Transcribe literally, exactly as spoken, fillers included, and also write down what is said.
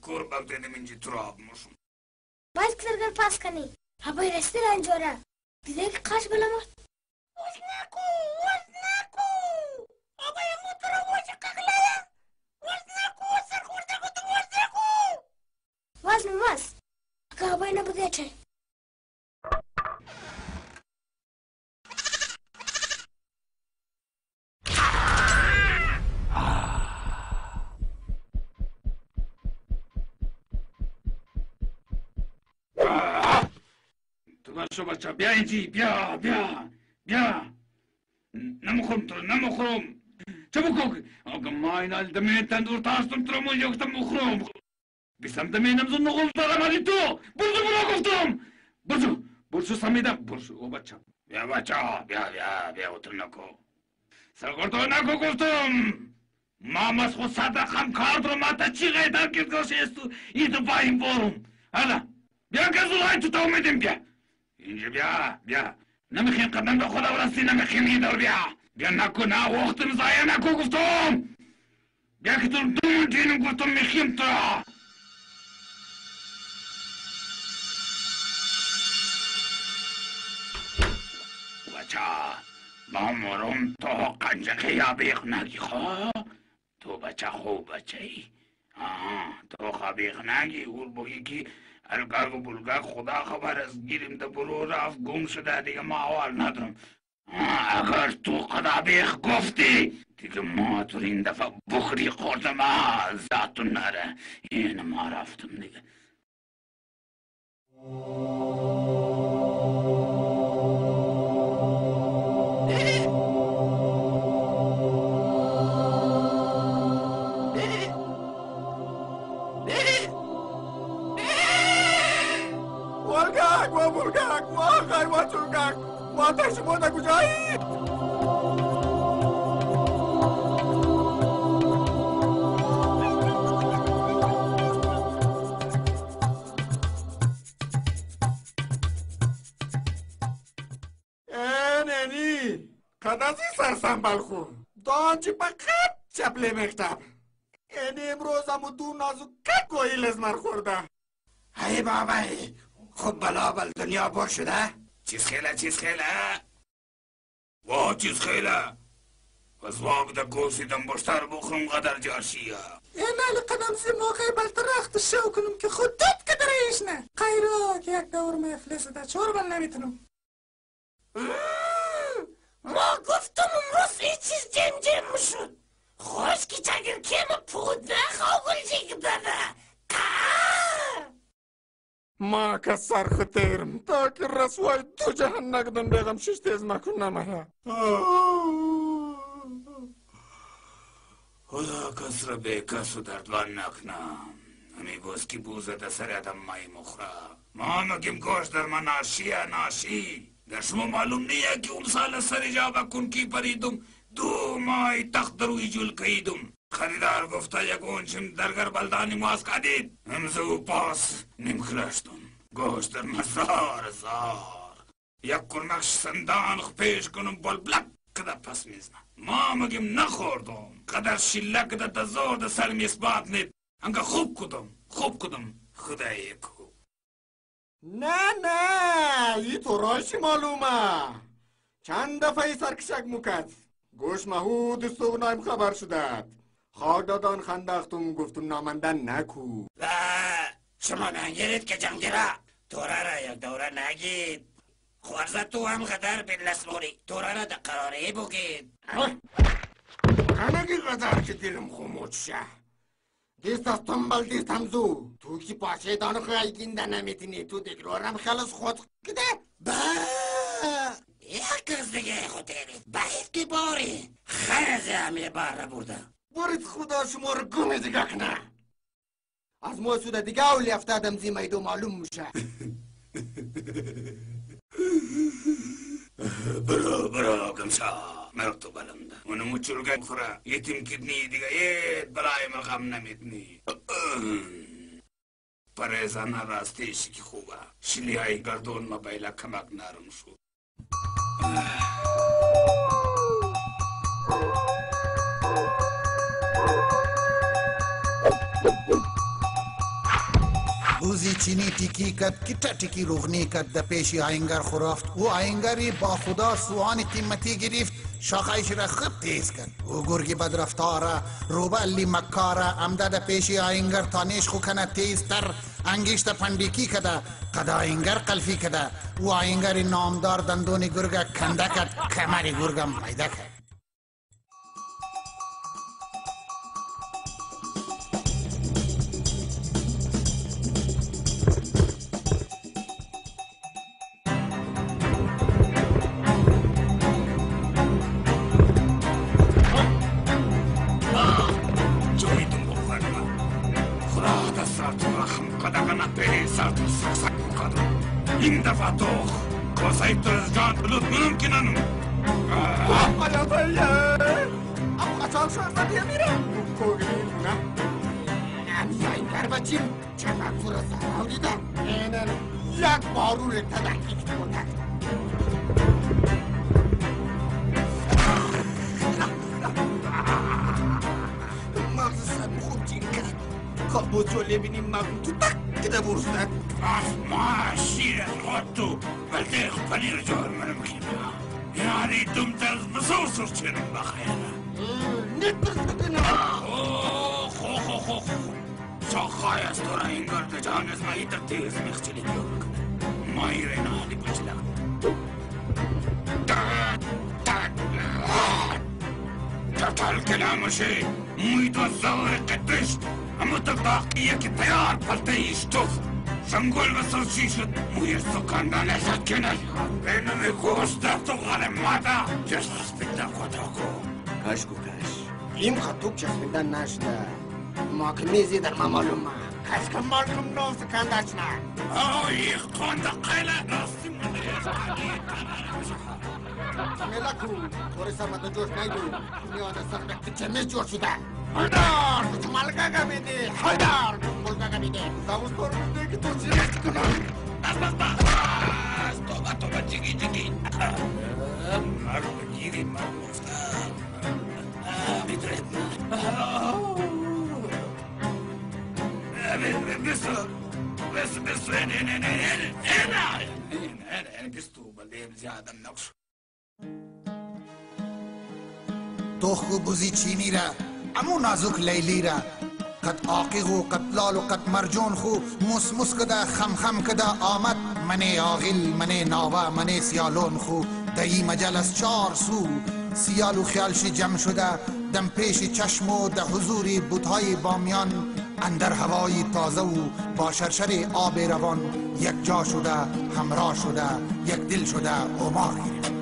Kurban dedim inci turabmışım. Başkalarına paskani. Habay restoran jora. Didek kaç bulamak. Osnaku, osnaku. Habay mutra boşa kaklara. Osnaku, sar kurta kutu osnaku. Vaz mı vaz? Aka habay na budaya çay. Şu baca bia inci bia bia bia. Namukhrum tur namukhrum. Çabuk ol. Agamayn al demetten dur taştım tramı yoksa mukhrum. Bisam demenim zunnu kultaram alitu. Burcu bırakıftım. Burcu. Burcu samida. Burcu o baca. Bia baca bia bia bia otur nako. Sargordo nako kuftum. Mamas khusada kham kardro mata çiğe dar kirgoş estu. İdu bayım borum. Hala. Bia kazulay tutamedim bia. İnce bia, bia. Namıkhin kadın da koda orası namıkhin gider bia. Bia nakku na vaktimiz aya nakku kuftum. Bia kitur dumun dinin kuftum mikhim tura. Baca, mamurum to kanca kıyabik nagi kha. To baca ho bacay. Ah, to khabik nagi ul bogi ki. الگاگو بلگا خدا خبر از گیریم ده برو رفت گم شده دیگه ما اول ندارم اگر تو قدا بیخ گفتی دیگه ما تو این دفعه بخری خوردم ذاتون نره این ما رفتم دیگه Bulgak, mahkay watulgak, watashi mo nagujai. Eneni, kadasi sarsan balku. Donchi pakat chaple mektab. Eni imroza mudu nazu kako iles markhorda. Hay babai. خب بلا بل دنیا پر شده؟ چیز خیله چیز خیله؟ وا چیز خیله؟ پس واقع ده گوسیدم بشتر بخورم قدر جاشیه اینا لقدم زی موقعی بل ترخت شو کنم که خود داد که درایشنه قیرا که یک دور مفلسه ده چور بل نمیتونم ما گفتم امروز این چیز جم جم شد خوش که چگر کم پود نخواهل جیگ داده ما كسر ختيرم تاكل رسواي دو جهن نقدم بيغم شش تيز ما كنا معها خدا کسر به کسو دردوان نکنم امیگوز کی بوزه ده سر ادم مای مخرا ما مگیم گوش در من ناشیه ناشی در شما معلوم نیه که اون سال سر جا بکن کی پریدم دو مای تخت دروی جول کهیدم خریدار گفته یک اونچم درگر بلدانی ماز کدید همزو پاس نیم خلاشتم گوشت در مزار زار یک کرنکش سندان پیش کنم بل بلک کده پس میزنم ما مگیم نخوردم قدر شلک ده دزار ده سرم اثبات نید انگه خوب کدم خوب کدم خدایی کو نه نه ای تو راشی معلومه چند دفعه سرکشک مکد گوش مهود سوگنایم خبر شدد خاردادان خنداختم گفتم نامندن نکو و شما نگیرید که جنگیره توره را یک دوره نگید خوارزه تو هم قدر بلس موری توره را در قراره بگید همگی قدر که دلم خمود شه دیست از تنبال دیست همزو تو کی پاشه دانو خیلی گینده نمیتینی تو دیگرارم خلاص خود کده با یک از دیگه خودیری باید که باری خیزه همه بار را برده برید خدا شما رو گمی دیگه کنه از موسود دیگه اولی افتادم زی میدو معلوم میشه برو برو گمشا مرتو بلنده اونو مچلگه خوره یتیم کدنی دیگه یه برای مقام نمیدنی پریزانه راستیشی که خوبه شلی های گردون ما بیلا کمک نرم شد بوزی چینی تیکی کد که تا تیکی روغنی کد در پیشی آینگر خورافت او آینگری با خدا سوان قیمتی گرفت شاخایش را خوب تیز کد او گرگی بدرفتاره روبه علی مکاره امده در پیشی آینگر تانیش خو کنه تیزتر انگیشت پندیکی کده قد آینگر قلفی کده او آینگر نامدار دندون گرگ کنده کد کمر گرگم پیدا کد این دفعه تو کاسای ترزگان بلود منم که ننم آیا بایه اما قطعال شاید دیگه میرم کوگلی نه امی آینگر بچیم چقدر فرصت آوریدم اینن یک بارو رو تدکیک بودن مغز سر خوب جین کرد خواب بود جو لبینیم مغز تو تک کده برسد ما شیر خود تو بلده خود پنیر جوهر منم کینا یعنی دوم ترز بسوسوس چنم بخیره نترس بکنم خو خو خو خو شاخای از تو را اینگر ده جان از مایی در تیز مخچلی دیو بکنه مایی را نالی بچلق تطل کلامشی موید و زور قدش اما تطاقیه که تیار پلته ایشتوف شنگول و سرچی شد موی سکندن ازد کنه بینمی گوشت در تو غالم مادا جسس بیده خدا کو کاش کو کاش این خطوک چسبیدن نشده ما که میزی در ما معلومه کاش که مالکم نو سکندش نه آی خونده قیله راستی منده ملکو توری سرمده جوش نیدو میانه سر وقتی چمیز جوش شده حیدار تو ملگا گمیده حیدار ملگا گمیده زاوز طور میده که تو چی رشت کنم بس بس بس توبه توبه جگی جگی مرد بگیری مرد مفتم بیدرد بسو بسو بسو این این این این این این بستو بلیم زیادم نقش تو خو بوزی چینی را امو نازک لیلی را قد آقیق و قد لال و قد مرجون خو مس مس کده خم خم کده آمد من آغل من ناوه من سیالون خو دهی مجل از چار سو سیال و خیالشی جمع شده دم پیش چشم و ده حضوری بودهای بامیان اندر هوای تازه و با شرشر آب روان یک جا شده همراه شده یک دل شده اومار گرفت